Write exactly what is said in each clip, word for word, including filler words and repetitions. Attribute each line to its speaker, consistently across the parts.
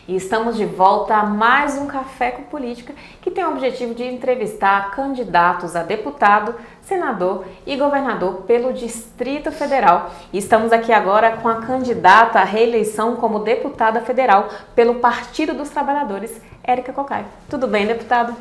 Speaker 1: E estamos de volta a mais um Café com Política, que tem o objetivo de entrevistar candidatos a deputado, senador e governador pelo Distrito Federal. E estamos aqui agora com a candidata à reeleição como deputada federal pelo Partido dos Trabalhadores, Érica Cocai. Tudo bem, deputada?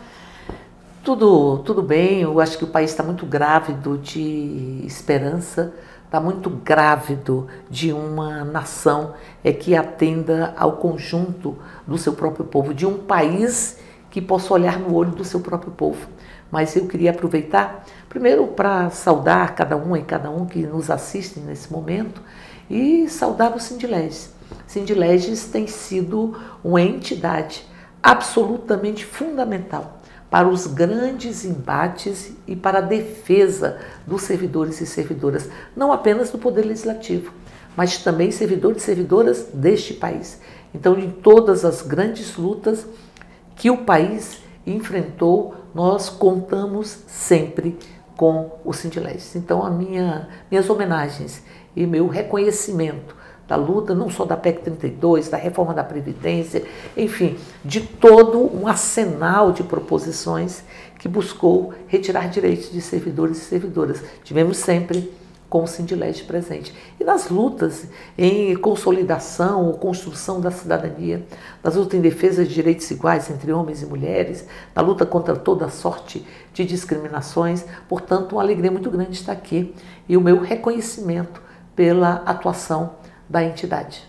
Speaker 2: Tudo, tudo bem, eu acho que o país está muito grávido de esperança, está muito grávido de uma nação é, que atenda ao conjunto do seu próprio povo, de um país que possa olhar no olho do seu próprio povo. Mas eu queria aproveitar, primeiro, para saudar cada um e cada um que nos assistem nesse momento e saudar o Sindileges. Sindileges tem sido uma entidade absolutamente fundamental para os grandes embates e para a defesa dos servidores e servidoras, não apenas do Poder Legislativo, mas também servidores e servidoras deste país. Então, em todas as grandes lutas que o país enfrentou, nós contamos sempre com o Sindileges. Então, a minha, minhas homenagens e meu reconhecimento da luta, não só da P E C trinta e dois, da reforma da Previdência, enfim, de todo um arsenal de proposições que buscou retirar direitos de servidores e servidoras. Tivemos sempre com o Sindileges presente. E nas lutas em consolidação ou construção da cidadania, nas lutas em defesa de direitos iguais entre homens e mulheres, na luta contra toda sorte de discriminações, portanto, uma alegria muito grande estar aqui e o meu reconhecimento pela atuação da entidade.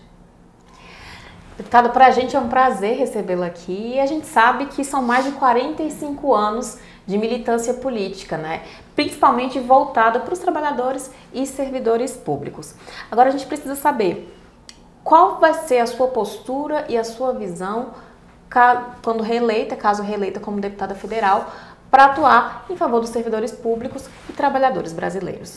Speaker 1: Deputada, para a gente é um prazer recebê-la aqui e a gente sabe que são mais de quarenta e cinco anos de militância política, né? Principalmente voltada para os trabalhadores e servidores públicos. Agora a gente precisa saber qual vai ser a sua postura e a sua visão quando reeleita, caso reeleita como deputada federal, para atuar em favor dos servidores públicos e trabalhadores brasileiros.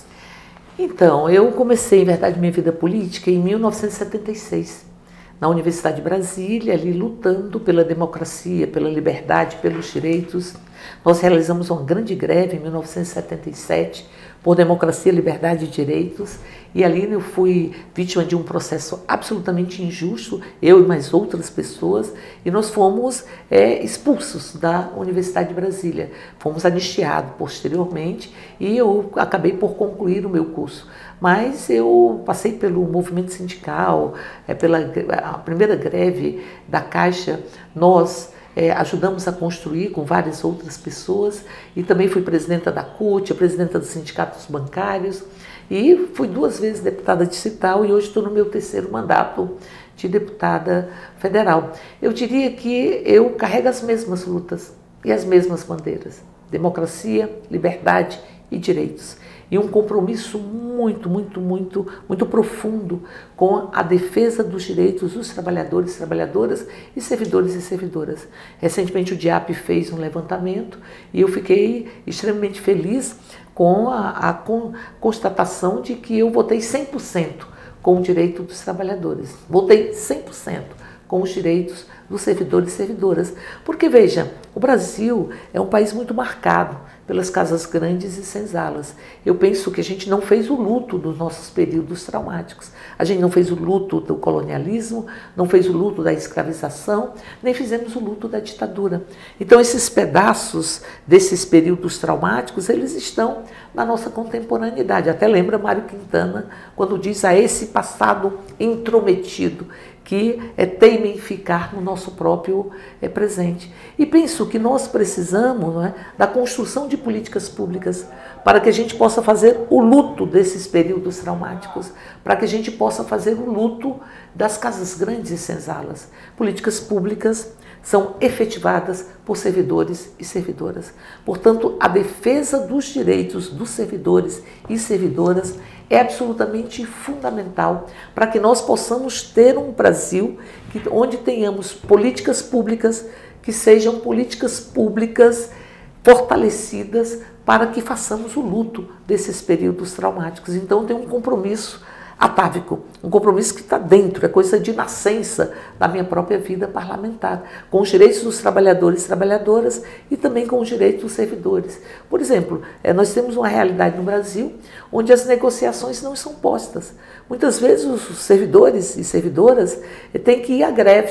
Speaker 2: Então, eu comecei, em verdade, minha vida política em mil novecentos e setenta e seis, na Universidade de Brasília, ali lutando pela democracia, pela liberdade, pelos direitos. Nós realizamos uma grande greve em mil novecentos e setenta e sete por democracia, liberdade e direitos, e ali eu fui vítima de um processo absolutamente injusto, eu e mais outras pessoas, e nós fomos é, expulsos da Universidade de Brasília. Fomos anistiados posteriormente e eu acabei por concluir o meu curso. Mas eu passei pelo movimento sindical, é, pela a primeira greve da Caixa, nós É, ajudamos a construir com várias outras pessoas e também fui presidenta da C U T, presidenta dos sindicatos bancários e fui duas vezes deputada distrital e hoje estou no meu terceiro mandato de deputada federal. Eu diria que eu carrego as mesmas lutas e as mesmas bandeiras: democracia, liberdade e direitos. E um compromisso muito, muito, muito, muito profundo com a defesa dos direitos dos trabalhadores, trabalhadoras e servidores e servidoras. Recentemente o D I A P fez um levantamento e eu fiquei extremamente feliz com a, a com, constatação de que eu votei cem por cento com o direito dos trabalhadores. Votei cem por cento com os direitos dos servidores e servidoras. Porque, veja, o Brasil é um país muito marcado pelas casas grandes e senzalas. Eu penso que a gente não fez o luto dos nossos períodos traumáticos. A gente não fez o luto do colonialismo, não fez o luto da escravização, nem fizemos o luto da ditadura. Então, esses pedaços desses períodos traumáticos, eles estão na nossa contemporaneidade. Até lembra Mário Quintana, quando diz a esse passado intrometido, que é, teima em ficar no nosso próprio é, presente. E penso que nós precisamos, não é, da construção de políticas públicas para que a gente possa fazer o luto desses períodos traumáticos, para que a gente possa fazer o luto das casas grandes e senzalas. Políticas públicas são efetivadas por servidores e servidoras. Portanto, a defesa dos direitos dos servidores e servidoras é absolutamente fundamental para que nós possamos ter um Brasil que, onde tenhamos políticas públicas que sejam políticas públicas fortalecidas para que façamos o luto desses períodos traumáticos. Então, tem um compromisso atávico, um compromisso que está dentro, é coisa de nascença da minha própria vida parlamentar, com os direitos dos trabalhadores e trabalhadoras e também com os direitos dos servidores. Por exemplo, nós temos uma realidade no Brasil onde as negociações não são postas. Muitas vezes os servidores e servidoras têm que ir à greve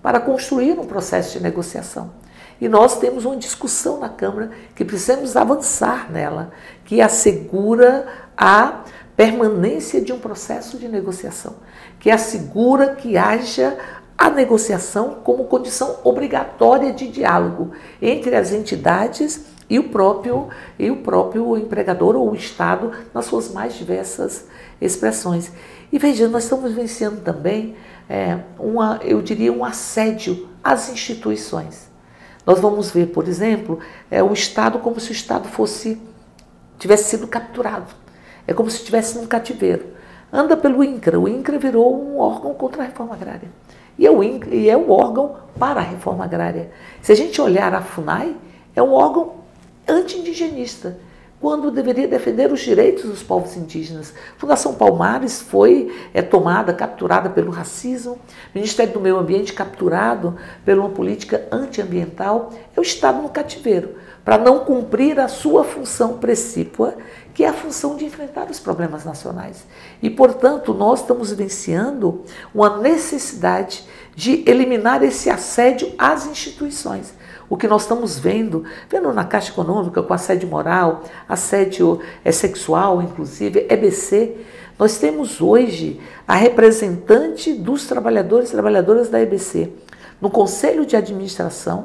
Speaker 2: para construir um processo de negociação. E nós temos uma discussão na Câmara que precisamos avançar nela, que assegura a permanência de um processo de negociação, que assegura que haja a negociação como condição obrigatória de diálogo entre as entidades e o próprio, e o próprio empregador ou o Estado nas suas mais diversas expressões. E veja, nós estamos vivenciando também, é, uma, eu diria, um assédio às instituições. Nós vamos ver, por exemplo, é, o Estado como se o Estado fosse, tivesse sido capturado. É como se estivesse num cativeiro. Anda pelo INCRA. O INCRA virou um órgão contra a reforma agrária. E é o INCRA, e é o órgão para a reforma agrária. Se a gente olhar a FUNAI, é um órgão anti-indigenista, quando deveria defender os direitos dos povos indígenas. A Fundação Palmares foi é, tomada, capturada pelo racismo, o Ministério do Meio Ambiente capturado por uma política antiambiental. É o Estado no cativeiro, para não cumprir a sua função precípua, que é a função de enfrentar os problemas nacionais. E, portanto, nós estamos vivenciando uma necessidade de eliminar esse assédio às instituições. O que nós estamos vendo, vendo na Caixa Econômica com assédio moral, assédio é, sexual, inclusive, E B C, nós temos hoje a representante dos trabalhadores e trabalhadoras da E B C no Conselho de Administração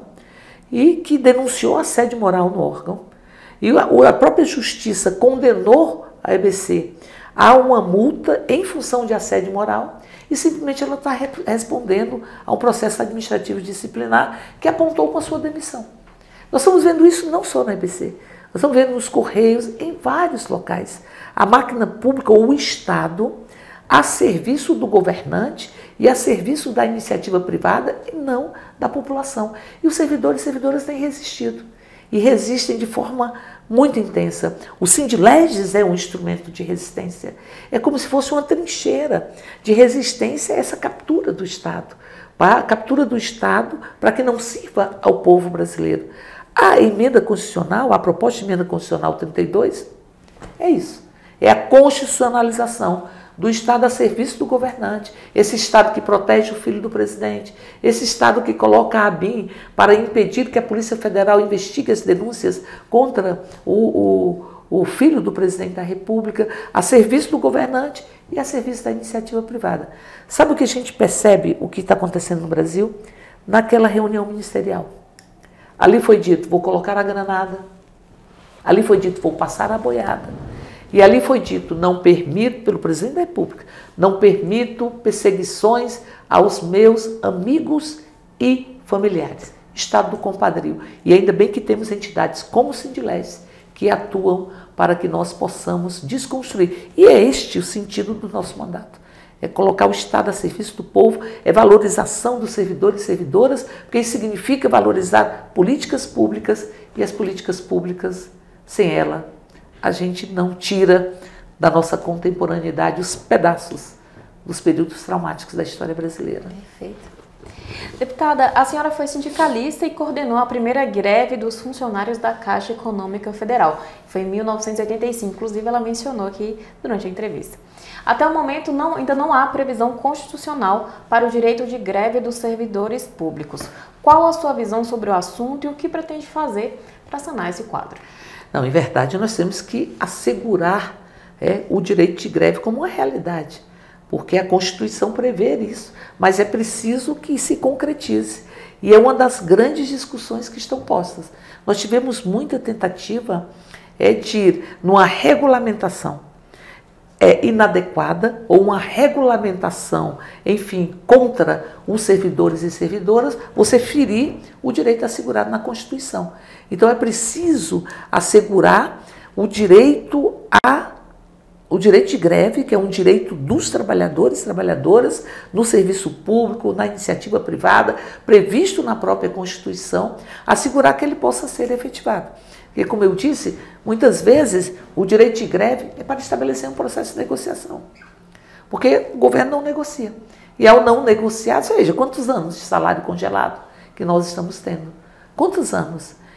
Speaker 2: e que denunciou assédio moral no órgão. E a própria Justiça condenou a E B C a uma multa em função de assédio moral e simplesmente ela está respondendo a um processo administrativo disciplinar que apontou com a sua demissão. Nós estamos vendo isso não só na E B C, nós estamos vendo nos Correios, em vários locais. A máquina pública ou o Estado a serviço do governante e a serviço da iniciativa privada e não da população. E os servidores e servidoras têm resistido. E resistem de forma muito intensa. O Sindileges é um instrumento de resistência. É como se fosse uma trincheira de resistência a essa captura do Estado. A captura do Estado para que não sirva ao povo brasileiro. A emenda constitucional, a proposta de emenda constitucional trinta e dois, é isso. É a constitucionalização do Estado a serviço do governante, esse Estado que protege o filho do presidente, esse Estado que coloca a ABIN para impedir que a Polícia Federal investigue as denúncias contra o, o, o filho do presidente da República, a serviço do governante e a serviço da iniciativa privada. Sabe o que a gente percebe, o que está acontecendo no Brasil? Naquela reunião ministerial. Ali foi dito, vou colocar a granada. Ali foi dito, vou passar a boiada. E ali foi dito, não permito, pelo presidente da República, não permito perseguições aos meus amigos e familiares. Estado do compadrio. E ainda bem que temos entidades como o Sindileges que atuam para que nós possamos desconstruir. E é este o sentido do nosso mandato. É colocar o Estado a serviço do povo, é valorização dos servidores e servidoras, porque isso significa valorizar políticas públicas e as políticas públicas, sem ela, a gente não tira da nossa contemporaneidade os pedaços dos períodos traumáticos da história brasileira.
Speaker 1: Perfeito. Deputada, a senhora foi sindicalista e coordenou a primeira greve dos funcionários da Caixa Econômica Federal. Foi em mil novecentos e oitenta e cinco, inclusive ela mencionou aqui durante a entrevista. Até o momento, não, ainda não há previsão constitucional para o direito de greve dos servidores públicos. Qual a sua visão sobre o assunto e o que pretende fazer para sanar esse quadro?
Speaker 2: Não, em verdade, nós temos que assegurar é, o direito de greve como uma realidade, porque a Constituição prevê isso, mas é preciso que se concretize. E é uma das grandes discussões que estão postas. Nós tivemos muita tentativa é, de ir numa regulamentação é, inadequada ou uma regulamentação, enfim, contra os servidores e servidoras, você ferir o direito assegurado na Constituição. Então é preciso assegurar o direito a o direito de greve, que é um direito dos trabalhadores e trabalhadoras no serviço público, na iniciativa privada, previsto na própria Constituição, assegurar que ele possa ser efetivado. Porque, como eu disse, muitas vezes o direito de greve é para estabelecer um processo de negociação. Porque o governo não negocia. E ao não negociar, veja, quantos anos de salário congelado que nós estamos tendo? Quantos anos?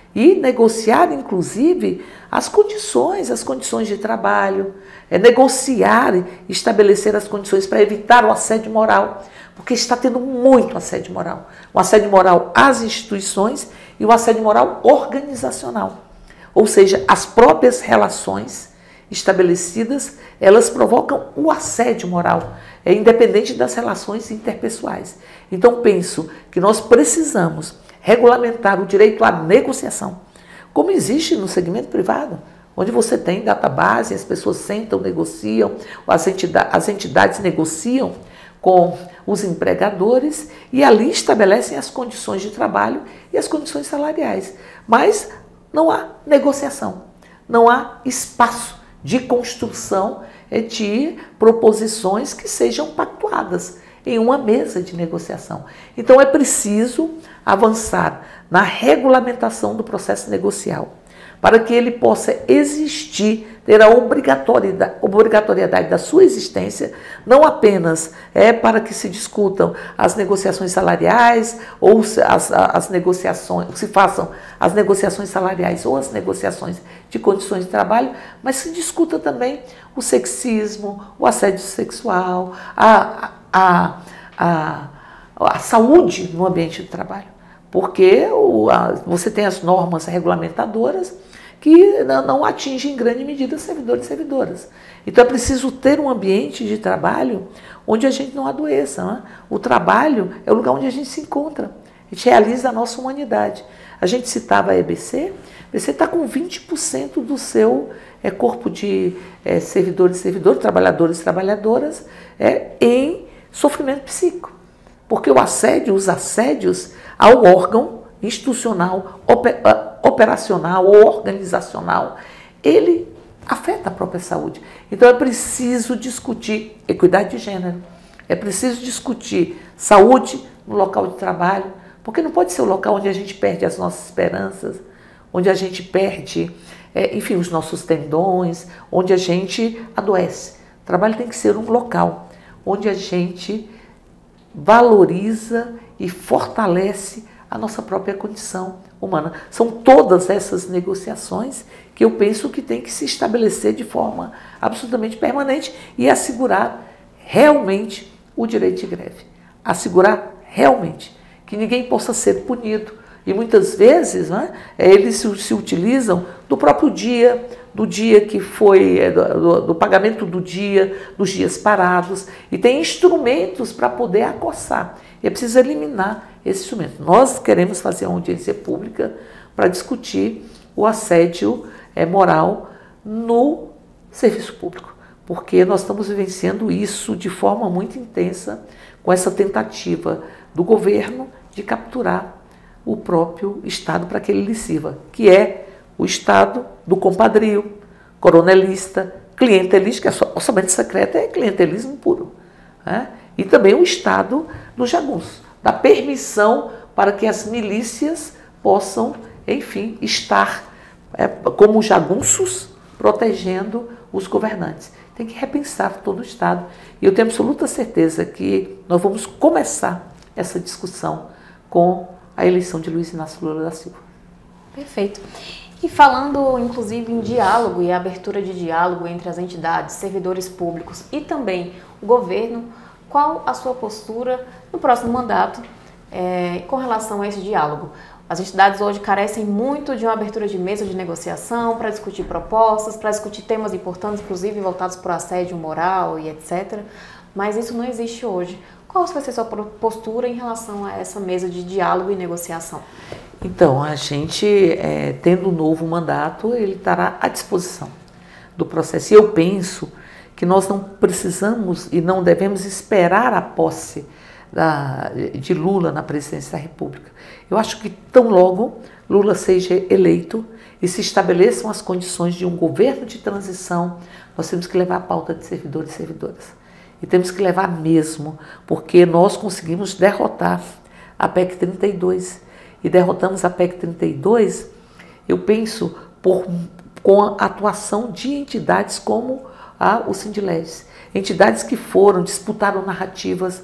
Speaker 2: e negociar, inclusive, as condições, as condições de trabalho, é negociar e estabelecer as condições para evitar o assédio moral, porque está tendo muito assédio moral. O assédio moral às instituições e o assédio moral organizacional. Ou seja, as próprias relações estabelecidas, elas provocam o assédio moral, é independente das relações interpessoais. Então, penso que nós precisamos regulamentar o direito à negociação, como existe no segmento privado, onde você tem database, as pessoas sentam, negociam, as entidades, as entidades negociam com os empregadores e ali estabelecem as condições de trabalho e as condições salariais. Mas não há negociação, não há espaço de construção de proposições que sejam pactuadas em uma mesa de negociação. Então é preciso avançar na regulamentação do processo negocial, para que ele possa existir, ter a obrigatoriedade, obrigatoriedade da sua existência, não apenas é para que se discutam as negociações salariais ou as, as negociações, se façam as negociações salariais ou as negociações de condições de trabalho, mas se discuta também o sexismo, o assédio sexual, a, a, a, a saúde no ambiente de trabalho. Porque o, a, você tem as normas regulamentadoras que não atingem em grande medida servidores e servidoras. Então é preciso ter um ambiente de trabalho onde a gente não adoeça. Né? O trabalho é o lugar onde a gente se encontra, a gente realiza a nossa humanidade. A gente citava a E B C, a E B C está com vinte por cento do seu é, corpo de é, servidores e servidoras, trabalhadores e trabalhadoras é, em sofrimento psíquico. Porque o assédio, os assédios ao órgão institucional, operacional ou organizacional, ele afeta a própria saúde. Então é preciso discutir equidade de gênero, é preciso discutir saúde no local de trabalho, porque não pode ser o local onde a gente perde as nossas esperanças, onde a gente perde, é, enfim, os nossos tendões, onde a gente adoece. O trabalho tem que ser um local onde a gente valoriza e fortalece a nossa própria condição humana. São todas essas negociações que eu penso que tem que se estabelecer de forma absolutamente permanente e assegurar realmente o direito de greve. Assegurar realmente que ninguém possa ser punido. E muitas vezes, né, eles se, se utilizam do próprio dia, do dia que foi, do, do pagamento do dia, dos dias parados, e tem instrumentos para poder acossar. E é preciso eliminar esse instrumento. Nós queremos fazer uma audiência pública para discutir o assédio é, moral no serviço público, porque nós estamos vivenciando isso de forma muito intensa com essa tentativa do governo de capturar o próprio Estado para que ele lhe sirva, que é o Estado do compadrio, coronelista, clientelista, que é só, orçamento secreto é clientelismo puro, né? E também o Estado do jagunço, da permissão para que as milícias possam, enfim, estar é, como jagunços protegendo os governantes. Tem que repensar todo o Estado. E eu tenho absoluta certeza que nós vamos começar essa discussão com a eleição de Luiz Inácio Lula da Silva.
Speaker 1: Perfeito. E falando, inclusive, em diálogo e abertura de diálogo entre as entidades, servidores públicos e também o governo, qual a sua postura no próximo mandato é, com relação a esse diálogo? As entidades hoje carecem muito de uma abertura de mesa de negociação para discutir propostas, para discutir temas importantes, inclusive voltados para o assédio moral e etcétera. Mas isso não existe hoje. Qual vai ser a sua postura em relação a essa mesa de diálogo e negociação?
Speaker 2: Então, a gente, é, tendo um novo mandato, ele estará à disposição do processo. E eu penso que nós não precisamos e não devemos esperar a posse da, de Lula na presidência da República. Eu acho que tão logo Lula seja eleito e se estabeleçam as condições de um governo de transição, nós temos que levar a pauta de servidores e servidoras. E temos que levar mesmo, porque nós conseguimos derrotar a P E C trinta e dois. E derrotamos a P E C trinta e dois, eu penso, por, com a atuação de entidades como a, o Sindileges. Entidades que foram, disputaram narrativas,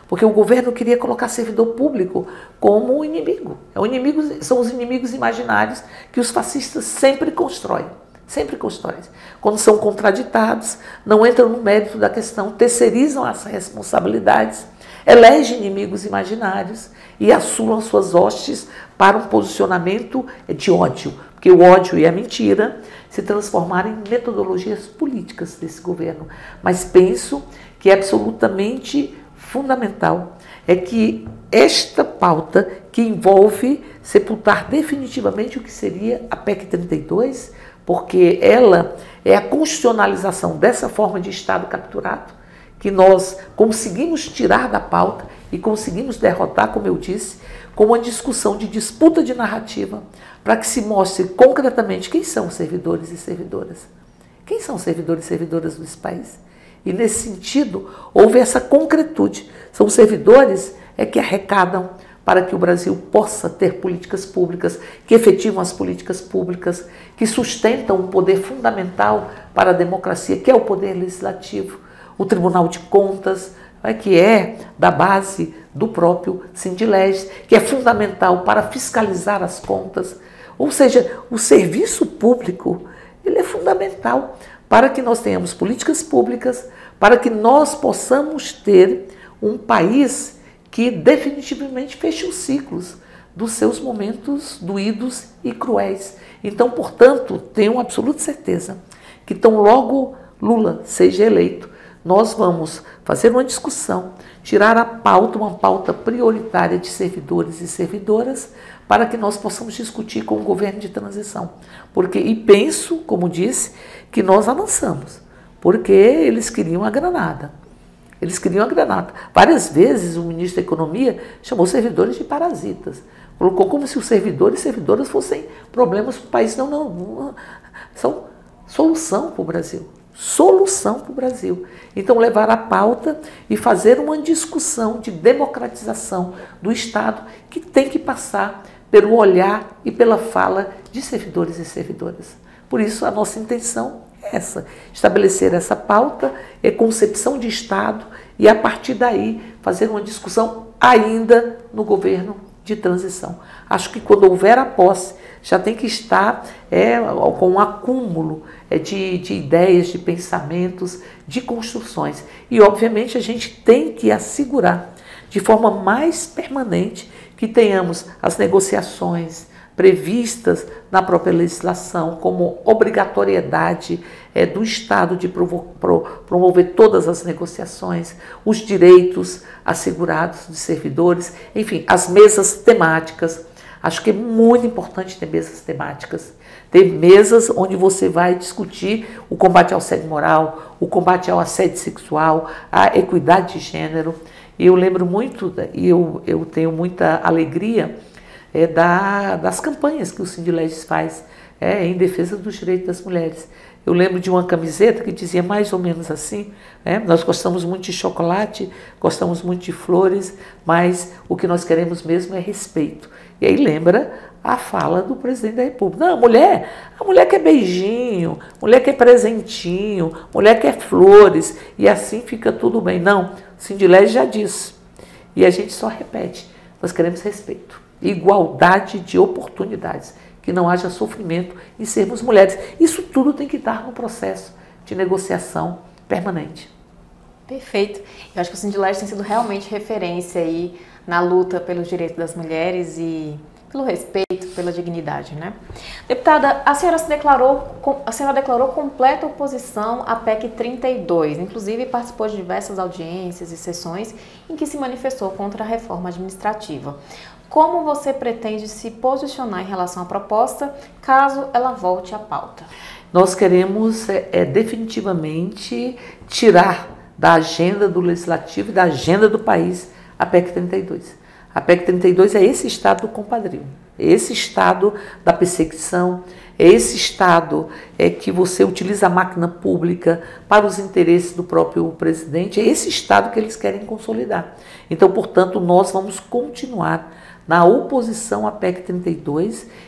Speaker 2: porque o governo queria colocar servidor público como inimigo. É o inimigo, são os inimigos imaginários que os fascistas sempre constroem, sempre constroem. Quando são contraditados, não entram no mérito da questão, terceirizam as responsabilidades, elegem inimigos imaginários e assulam suas hostes para um posicionamento de ódio, porque o ódio e a mentira se transformaram em metodologias políticas desse governo. Mas penso que é absolutamente fundamental é que esta pauta que envolve sepultar definitivamente o que seria a P E C trinta e dois, porque ela é a constitucionalização dessa forma de Estado capturado, que nós conseguimos tirar da pauta e conseguimos derrotar, como eu disse, com uma discussão de disputa de narrativa, para que se mostre concretamente quem são os servidores e servidoras. Quem são os servidores e servidoras desse país? E nesse sentido, houve essa concretude. São os servidores é que arrecadam para que o Brasil possa ter políticas públicas, que efetivam as políticas públicas, que sustentam um poder fundamental para a democracia, que é o poder legislativo, o Tribunal de Contas, que é da base do próprio Sindilege, que é fundamental para fiscalizar as contas. Ou seja, o serviço público ele é fundamental para que nós tenhamos políticas públicas, para que nós possamos ter um país que definitivamente feche os ciclos dos seus momentos doídos e cruéis. Então, portanto, tenho absoluta certeza que tão logo Lula seja eleito, nós vamos fazer uma discussão, tirar a pauta, uma pauta prioritária de servidores e servidoras, para que nós possamos discutir com o governo de transição. Porque, e penso, como disse, que nós avançamos, porque eles queriam a granada. Eles queriam a granada. Várias vezes o ministro da Economia chamou servidores de parasitas. Colocou como se os servidores e servidoras fossem problemas para o país. Não, não, não. São solução para o Brasil. Solução para o Brasil. Então, levar a pauta e fazer uma discussão de democratização do Estado que tem que passar pelo olhar e pela fala de servidores e servidoras. Por isso, a nossa intenção é essa, estabelecer essa pauta, é concepção de Estado e, a partir daí, fazer uma discussão ainda no governo de transição. Acho que quando houver a posse, já tem que estar é, com um acúmulo é, de, de ideias, de pensamentos, de construções. E, obviamente, a gente tem que assegurar de forma mais permanente que tenhamos as negociações previstas na própria legislação como obrigatoriedade é, do Estado de provo pro promover todas as negociações, os direitos assegurados de servidores, enfim, as mesas temáticas. Acho que é muito importante ter mesas temáticas, ter mesas onde você vai discutir o combate ao assédio moral, o combate ao assédio sexual, a equidade de gênero. E eu lembro muito, e eu, eu tenho muita alegria, É, da, das campanhas que o Sindilege faz é, em defesa dos direitos das mulheres. Eu lembro de uma camiseta que dizia mais ou menos assim, é, nós gostamos muito de chocolate, gostamos muito de flores, mas o que nós queremos mesmo é respeito. E aí lembra a fala do presidente da República. Não, a mulher, a mulher quer beijinho, mulher quer presentinho, mulher quer flores, e assim fica tudo bem. Não, o Sindilege já disse, e a gente só repete, nós queremos respeito. Igualdade de oportunidades, que não haja sofrimento em sermos mulheres. Isso tudo tem que estar no processo de negociação permanente.
Speaker 1: Perfeito. Eu acho que o Sindilege tem sido realmente referência aí na luta pelos direitos das mulheres e pelo respeito, pela dignidade, né? Deputada, a senhora se declarou, a senhora declarou completa oposição à P E C trinta e dois, inclusive participou de diversas audiências e sessões em que se manifestou contra a reforma administrativa. Como você pretende se posicionar em relação à proposta, caso ela volte à pauta?
Speaker 2: Nós queremos é, é, definitivamente tirar da agenda do Legislativo e da agenda do país a P E C trinta e dois. A P E C trinta e dois é esse Estado do compadrio, é esse Estado da perseguição, é esse Estado é, que você utiliza a máquina pública para os interesses do próprio presidente, é esse Estado que eles querem consolidar. Então, portanto, nós vamos continuar na oposição à P E C trinta e dois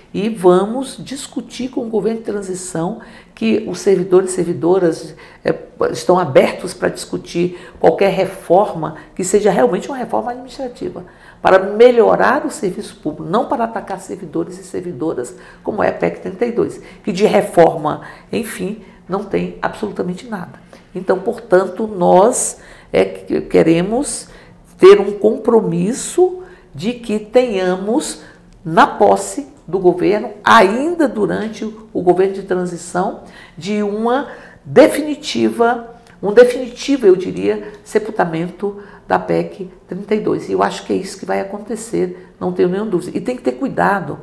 Speaker 2: e vamos discutir com o governo de transição, que os servidores e servidoras é, estão abertos para discutir qualquer reforma que seja realmente uma reforma administrativa, para melhorar o serviço público, não para atacar servidores e servidoras, como é a P E C trinta e dois, que de reforma, enfim, não tem absolutamente nada. Então, portanto, nós é, queremos ter um compromisso de que tenhamos, na posse do governo, ainda durante o governo de transição, de uma definitiva, um definitivo, eu diria, sepultamento da P E C trinta e dois. E eu acho que é isso que vai acontecer, não tenho nenhuma dúvida. E tem que ter cuidado,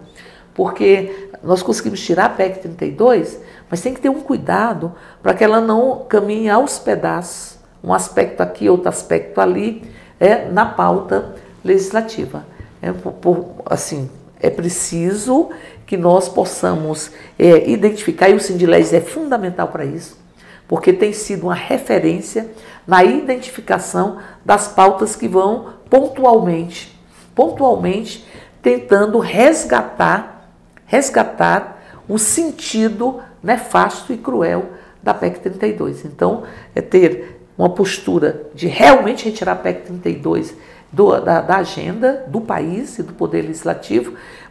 Speaker 2: porque nós conseguimos tirar a P E C trinta e dois, mas tem que ter um cuidado para que ela não caminhe aos pedaços, um aspecto aqui, outro aspecto ali, é, na pauta legislativa. É, por, por, assim, é preciso que nós possamos é, identificar, e o Sindileges é fundamental para isso, porque tem sido uma referência na identificação das pautas que vão pontualmente, pontualmente tentando resgatar, resgatar o sentido nefasto e cruel da P E C trinta e dois. Então, é ter uma postura de realmente retirar a P E C trinta e dois do, da, da agenda do país e do Poder Legislativo,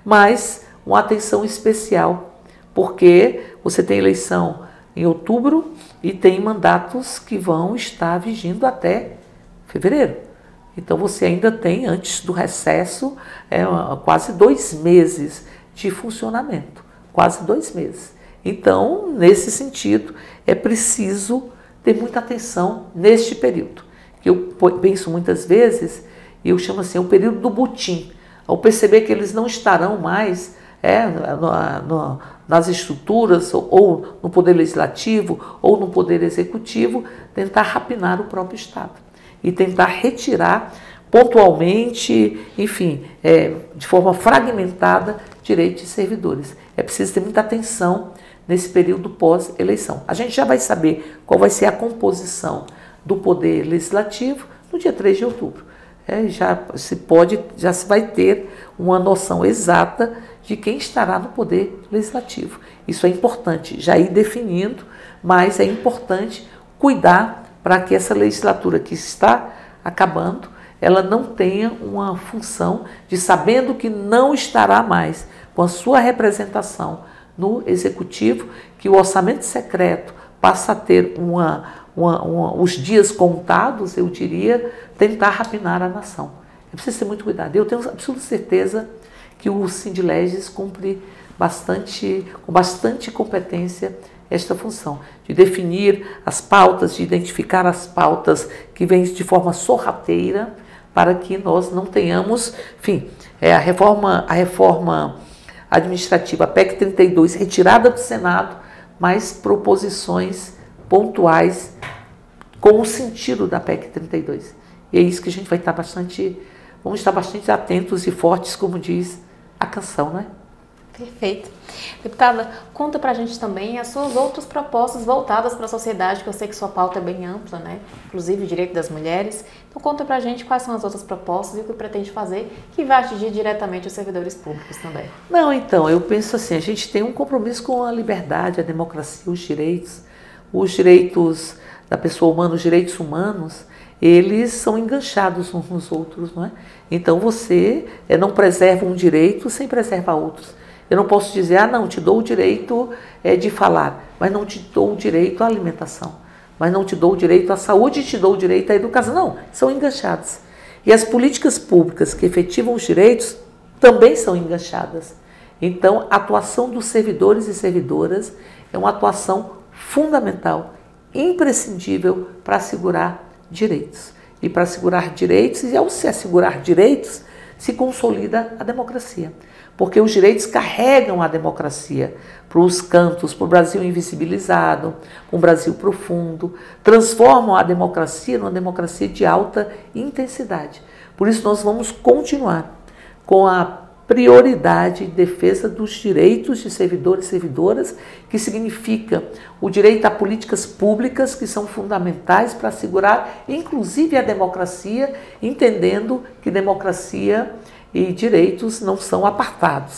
Speaker 2: mas uma atenção especial, porque você tem eleição em outubro e tem mandatos que vão estar vigindo até fevereiro. Então você ainda tem, antes do recesso, é, quase dois meses de funcionamento, quase dois meses. Então, nesse sentido, é preciso ter muita atenção neste período, que eu penso muitas vezes, e eu chamo assim, o período do butim, ao perceber que eles não estarão mais é, no, no, nas estruturas, ou, ou no Poder Legislativo, ou no Poder Executivo, tentar rapinar o próprio Estado e tentar retirar pontualmente, enfim, é, de forma fragmentada, direitos de servidores. É preciso ter muita atenção nesse período pós-eleição. A gente já vai saber qual vai ser a composição do Poder Legislativo no dia três de outubro. É, já se pode, já se vai ter uma noção exata de quem estará no Poder Legislativo. Isso é importante, já ir definindo, mas é importante cuidar para que essa legislatura que está acabando, ela não tenha uma função de, sabendo que não estará mais com a sua representação no Executivo, que o orçamento secreto passa a ter uma, uma, uma, os dias contados, eu diria, tentar rapinar a nação. É preciso ter muito cuidado. Eu tenho absoluta certeza que o Sindileges cumpre bastante, com bastante competência esta função, de definir as pautas, de identificar as pautas que vêm de forma sorrateira, para que nós não tenhamos, enfim, é, a reforma, a reforma administrativa, a P E C trinta e dois, retirada do Senado, mas proposições pontuais com o sentido da P E C trinta e dois. E é isso que a gente vai estar bastante, vamos estar bastante atentos e fortes, como diz a canção, não é?
Speaker 1: Perfeito. Deputada, conta pra gente também as suas outras propostas voltadas para a sociedade, que eu sei que sua pauta é bem ampla, né? Inclusive o direito das mulheres. Então conta pra gente quais são as outras propostas e o que pretende fazer que vai atingir diretamente os servidores públicos também.
Speaker 2: Não, então, eu penso assim, a gente tem um compromisso com a liberdade, a democracia, os direitos, os direitos da pessoa humana, os direitos humanos, eles são enganchados uns nos outros, não é? Então você não preserva um direito sem preservar outros. Eu não posso dizer, ah, não, te dou o direito é, de falar, mas não te dou o direito à alimentação, mas não te dou o direito à saúde e te dou o direito à educação. Não, são enganchados. E as políticas públicas que efetivam os direitos também são enganchadas. Então, a atuação dos servidores e servidoras é uma atuação fundamental, imprescindível para assegurar direitos. E para assegurar direitos, e ao se assegurar direitos, se consolida a democracia. Porque os direitos carregam a democracia para os cantos, para o Brasil invisibilizado, para um Brasil profundo, transformam a democracia numa democracia de alta intensidade. Por isso nós vamos continuar com a prioridade de defesa dos direitos de servidores e servidoras, que significa o direito a políticas públicas que são fundamentais para assegurar, inclusive, a democracia, entendendo que democracia e direitos não são apartados.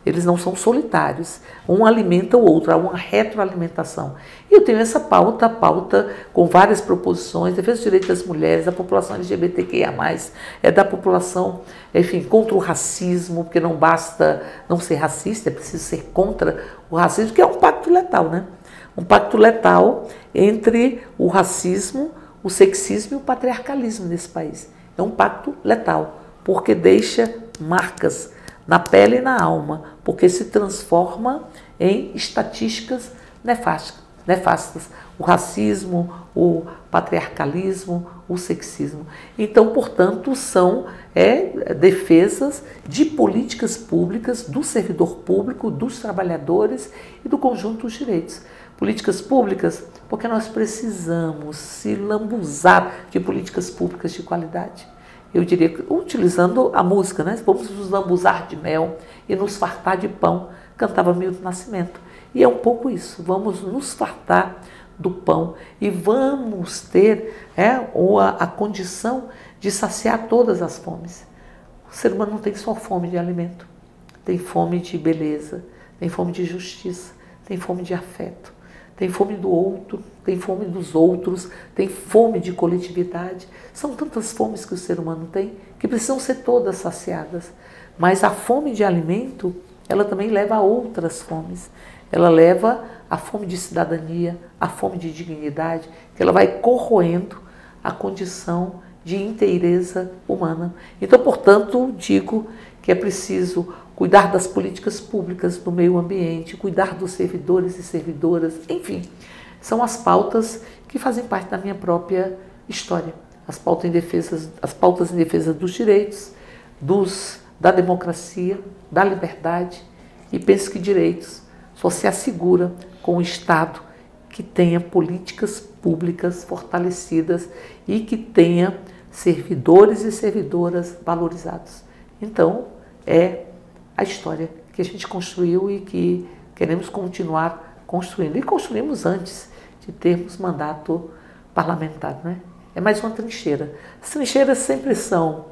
Speaker 2: Eles não são solitários. Um alimenta o outro, há uma retroalimentação. E eu tenho essa pauta, a pauta com várias proposições, defesa dos direitos das mulheres, da população L G B T Q I A mais, é da população, enfim, contra o racismo, porque não basta não ser racista, é preciso ser contra o racismo, que é um pacto letal, né? Um pacto letal entre o racismo, o sexismo e o patriarcalismo nesse país. É um pacto letal, porque deixa marcas na pele e na alma, porque se transforma em estatísticas nefastas. nefastas. O racismo, o patriarcalismo, o sexismo. Então, portanto, são é, defesas de políticas públicas do servidor público, dos trabalhadores e do conjunto dos direitos. Políticas públicas, porque nós precisamos se lambuzar de políticas públicas de qualidade. Eu diria que, utilizando a música, né? Vamos nos lambuzar de mel e nos fartar de pão, cantava Milton Nascimento. E é um pouco isso, vamos nos fartar do pão e vamos ter é, a, a condição de saciar todas as fomes. O ser humano não tem só fome de alimento, tem fome de beleza, tem fome de justiça, tem fome de afeto. Tem fome do outro, tem fome dos outros, tem fome de coletividade. São tantas fomes que o ser humano tem que precisam ser todas saciadas. Mas a fome de alimento, ela também leva a outras fomes. Ela leva a fome de cidadania, a fome de dignidade, que ela vai corroendo a condição de inteireza humana. Então, portanto, digo que é preciso cuidar das políticas públicas do meio ambiente, cuidar dos servidores e servidoras, enfim, são as pautas que fazem parte da minha própria história. As pautas em defesa, as pautas em defesa dos direitos, dos, da democracia, da liberdade, e penso que direitos só se assegura com um Estado que tenha políticas públicas fortalecidas e que tenha servidores e servidoras valorizados. Então, é a história que a gente construiu e que queremos continuar construindo. E construímos antes de termos mandato parlamentar, né? É mais uma trincheira. As trincheiras sempre são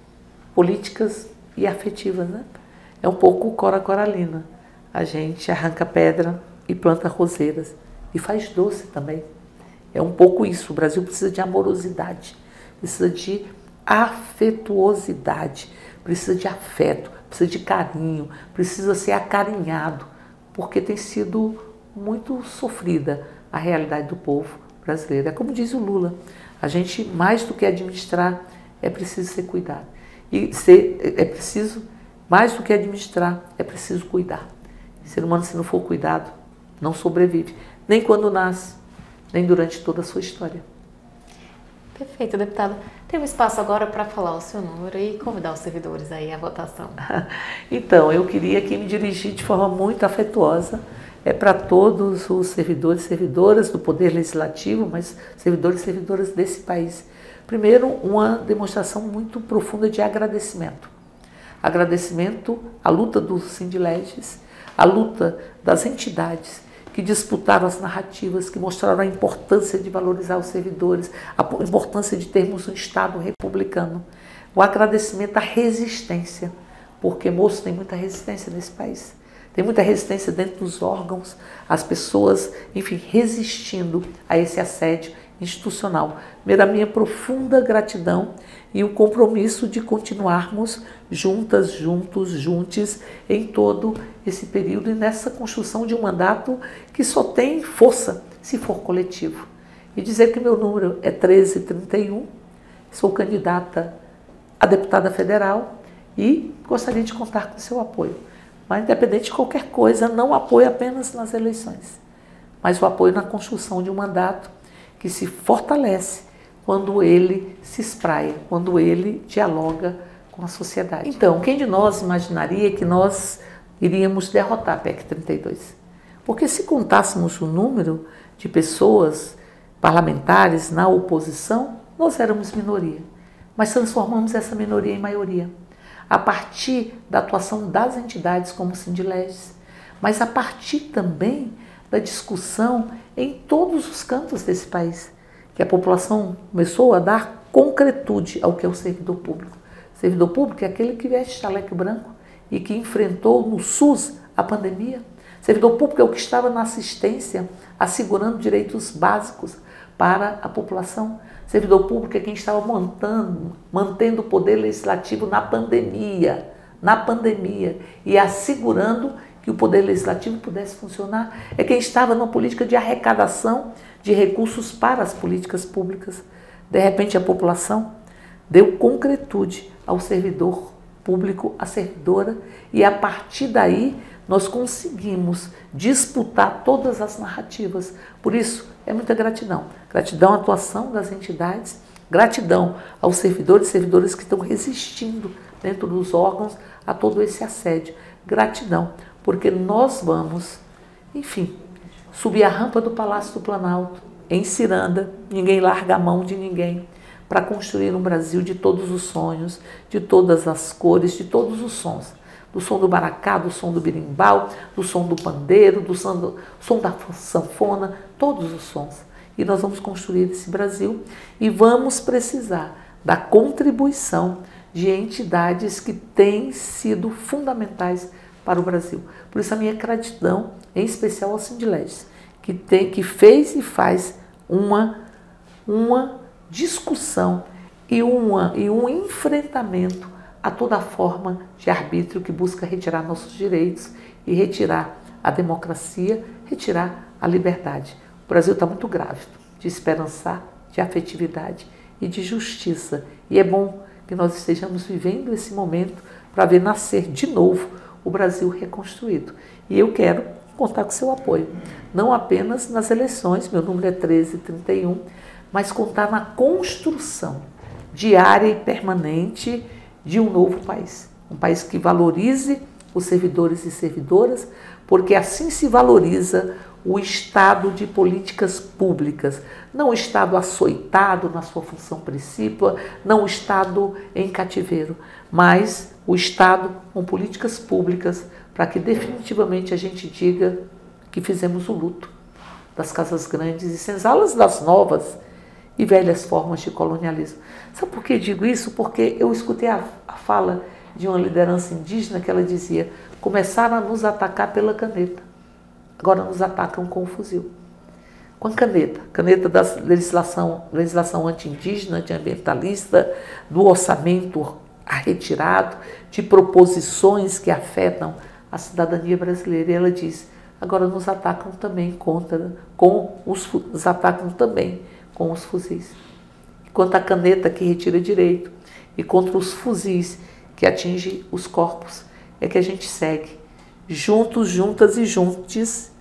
Speaker 2: políticas e afetivas, né? É um pouco Cora Coralina. A gente arranca pedra e planta roseiras e faz doce também. É um pouco isso. O Brasil precisa de amorosidade, precisa de afetuosidade, precisa de afeto, precisa de carinho, precisa ser acarinhado, porque tem sido muito sofrida a realidade do povo brasileiro. É como diz o Lula, a gente, mais do que administrar, é preciso ser cuidado. E ser, é preciso, mais do que administrar, é preciso cuidar. O ser humano, se não for cuidado, não sobrevive, nem quando nasce, nem durante toda a sua história.
Speaker 1: Perfeito, deputada. Tem um espaço agora para falar o seu número e convidar os servidores aí à votação.
Speaker 2: Então, eu queria aqui me dirigir de forma muito afetuosa é para todos os servidores e servidoras do Poder Legislativo, mas servidores e servidoras desse país. Primeiro, uma demonstração muito profunda de agradecimento. Agradecimento à luta dos Sindileges, à luta das entidades que disputaram as narrativas, que mostraram a importância de valorizar os servidores, a importância de termos um Estado republicano. O agradecimento à resistência, porque, moço, tem muita resistência nesse país. Tem muita resistência dentro dos órgãos, as pessoas, enfim, resistindo a esse assédio institucional. Primeiro, a minha profunda gratidão e o compromisso de continuarmos juntas, juntos, juntos em todo esse período e nessa construção de um mandato que só tem força se for coletivo. E dizer que meu número é treze trinta e um, sou candidata a deputada federal e gostaria de contar com o seu apoio. Mas, independente de qualquer coisa, não apoio apenas nas eleições, mas o apoio na construção de um mandato que se fortalece quando ele se espraia, quando ele dialoga com a sociedade. Então, quem de nós imaginaria que nós iríamos derrotar a P E C trinta e dois? Porque se contássemos o número de pessoas parlamentares na oposição, nós éramos minoria, mas transformamos essa minoria em maioria, a partir da atuação das entidades como o Sindileges, mas a partir também da discussão em todos os cantos desse país, que a população começou a dar concretude ao que é o servidor público. O servidor público é aquele que veste chaleco branco e que enfrentou no SUS a pandemia. Servidor público é o que estava na assistência, assegurando direitos básicos para a população. Servidor público é quem estava mantendo, mantendo o poder legislativo na pandemia, na pandemia, e assegurando que o poder legislativo pudesse funcionar. É quem estava numa política de arrecadação de recursos para as políticas públicas. De repente, a população deu concretude ao servidor público, à servidora, e a partir daí nós conseguimos disputar todas as narrativas. Por isso, é muita gratidão. Gratidão à atuação das entidades, gratidão aos servidores e servidoras que estão resistindo dentro dos órgãos a todo esse assédio. Gratidão, porque nós vamos, enfim, subir a rampa do Palácio do Planalto, em Ciranda, ninguém larga a mão de ninguém, para construir um Brasil de todos os sonhos, de todas as cores, de todos os sons. Do som do maracá, do som do berimbau, do som do pandeiro, do som, do som da sanfona, todos os sons. E nós vamos construir esse Brasil e vamos precisar da contribuição de entidades que têm sido fundamentais para o Brasil. Por isso a minha gratidão, em especial ao Sindileges, que, tem, que fez e faz uma, uma discussão e, uma, e um enfrentamento a toda forma de arbítrio que busca retirar nossos direitos e retirar a democracia, retirar a liberdade. O Brasil está muito grávido de esperançar, de afetividade e de justiça. E é bom que nós estejamos vivendo esse momento para ver nascer de novo o Brasil reconstruído. E eu quero contar com seu apoio, não apenas nas eleições, meu número é treze trinta e um, mas contar na construção diária e permanente de um novo país. Um país que valorize os servidores e servidoras, porque assim se valoriza o Estado de políticas públicas. Não o Estado açoitado na sua função principal, não o Estado em cativeiro, mas o Estado com políticas públicas para que definitivamente a gente diga que fizemos o luto das casas grandes e senzalas das novas e velhas formas de colonialismo. Sabe por que eu digo isso? Porque eu escutei a, a fala de uma liderança indígena que ela dizia: começaram a nos atacar pela caneta, agora nos atacam com o fuzil. Com a caneta, caneta da legislação, legislação anti-indígena, anti-ambientalista, do orçamento retirado, de proposições que afetam a cidadania brasileira. E ela diz: agora nos atacam também contra, com os, nos atacam também com os fuzis. Quanto à caneta que retira direito e contra os fuzis que atingem os corpos, é que a gente segue juntos, juntas e juntos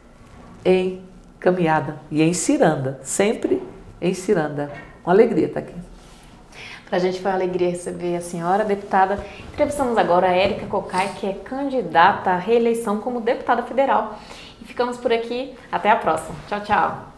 Speaker 2: em caminhada e em ciranda, sempre em ciranda. Uma alegria estar aqui.
Speaker 1: Para a gente foi uma alegria receber a senhora deputada. Entrevistamos agora a Érica Cocai, que é candidata à reeleição como deputada federal. E ficamos por aqui. Até a próxima. Tchau, tchau.